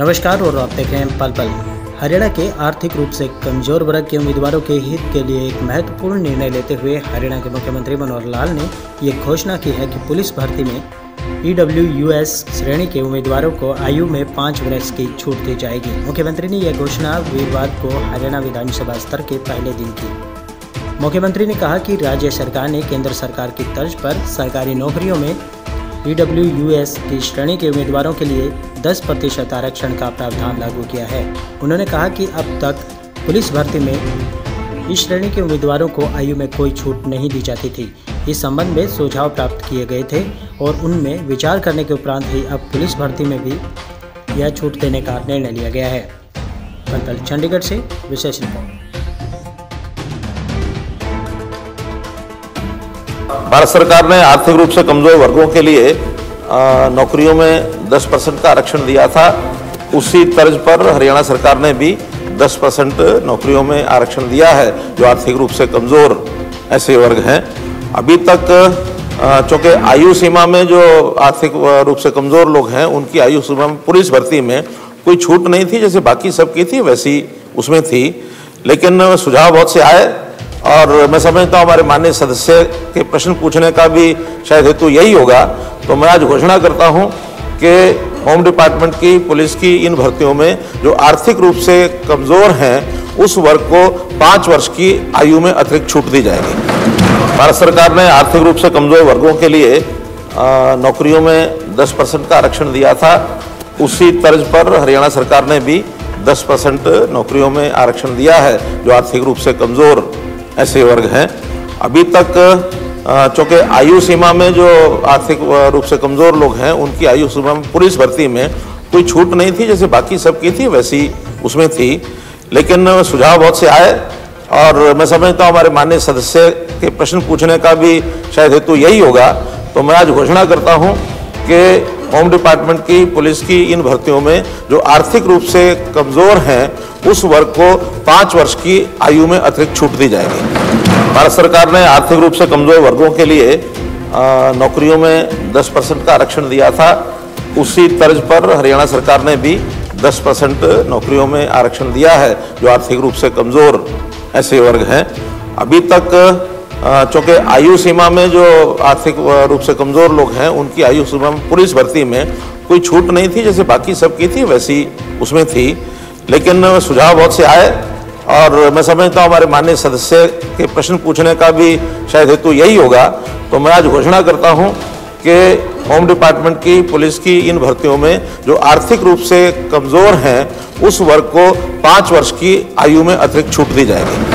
नमस्कार और आप देख रहे हैं पल पल। हरियाणा के आर्थिक रूप से कमजोर वर्ग के उम्मीदवारों के हित के लिए एक महत्वपूर्ण निर्णय लेते हुए हरियाणा के मुख्यमंत्री मनोहर लाल ने ये घोषणा की है कि पुलिस भर्ती में EWS श्रेणी के उम्मीदवारों को आयु में 5 वर्ष की छूट दी जाएगी। मुख्यमंत्री ने यह घोषणा वीरवार को हरियाणा विधानसभा स्तर के पहले दिन की। मुख्यमंत्री ने कहा कि राज्य सरकार ने केंद्र सरकार की तर्ज पर सरकारी नौकरियों में EWS की श्रेणी के उम्मीदवारों के लिए 10% आरक्षण का प्रावधान लागू किया है। उन्होंने कहा कि अब तक पुलिस भर्ती में इस श्रेणी के उम्मीदवारों को आयु में कोई छूट नहीं दी जाती थी। इस संबंध में सुझाव प्राप्त किए गए थे और उनमें विचार करने के उपरांत ही अब पुलिस भर्ती में भी यह छूट देने का निर्णय लिया गया है। पल चंडीगढ़ से विशेष रिपोर्ट। भारत सरकार ने आर्थिक रूप से कमजोर वर्गों के लिए नौकरियों में 10% का आरक्षण दिया था। उसी तर्ज पर हरियाणा सरकार ने भी 10% नौकरियों में आरक्षण दिया है जो आर्थिक रूप से कमजोर ऐसे वर्ग हैं। अभी तक चूँकि आयु सीमा में जो आर्थिक रूप से कमजोर लोग हैं उनकी आयु सीमा में पुलिस भर्ती में कोई छूट नहीं थी, जैसे बाकी सबकी थी वैसी उसमें थी। लेकिन सुझाव बहुत से आए और मैं समझता हूँ हमारे माननीय सदस्य के प्रश्न पूछने का भी शायद हेतु यही होगा। तो मैं आज घोषणा करता हूँ कि होम डिपार्टमेंट की, पुलिस की इन भर्तियों में जो आर्थिक रूप से कमज़ोर हैं उस वर्ग को 5 वर्ष की आयु में अतिरिक्त छूट दी जाएगी। भारत सरकार ने आर्थिक रूप से कमज़ोर वर्गों के लिए नौकरियों में 10% का आरक्षण दिया था। उसी तर्ज पर हरियाणा सरकार ने भी 10% नौकरियों में आरक्षण दिया है जो आर्थिक रूप से कमज़ोर ऐसे वर्ग हैं। अभी तक चूँकि आयु सीमा में जो आर्थिक रूप से कमज़ोर लोग हैं उनकी आयु सीमा में पुलिस भर्ती में कोई छूट नहीं थी, जैसे बाकी सबकी थी वैसी उसमें थी। लेकिन सुझाव बहुत से आए और मैं समझता हूँ हमारे माननीय सदस्य के प्रश्न पूछने का भी शायद हेतु यही होगा। तो मैं आज घोषणा करता हूँ कि होम डिपार्टमेंट की, पुलिस की इन भर्तियों में जो आर्थिक रूप से कमज़ोर हैं उस वर्ग को 5 वर्ष की आयु में अतिरिक्त छूट दी जाएगी। भारत सरकार ने आर्थिक रूप से कमज़ोर वर्गों के लिए नौकरियों में 10% का आरक्षण दिया था। उसी तर्ज पर हरियाणा सरकार ने भी 10% नौकरियों में आरक्षण दिया है जो आर्थिक रूप से कमज़ोर ऐसे वर्ग हैं। अभी तक चूँकि आयु सीमा में जो आर्थिक रूप से कमज़ोर लोग हैं उनकी आयु सीमा में पुलिस भर्ती में कोई छूट नहीं थी, जैसे बाकी सबकी थी वैसी उसमें थी। लेकिन सुझाव बहुत से आए और मैं समझता हूँ हमारे माननीय सदस्य के प्रश्न पूछने का भी शायद हेतु यही होगा। तो मैं आज घोषणा करता हूँ कि होम डिपार्टमेंट की, पुलिस की इन भर्तियों में जो आर्थिक रूप से कमज़ोर हैं उस वर्ग को 5 वर्ष की आयु में अतिरिक्त छूट दी जाएगी।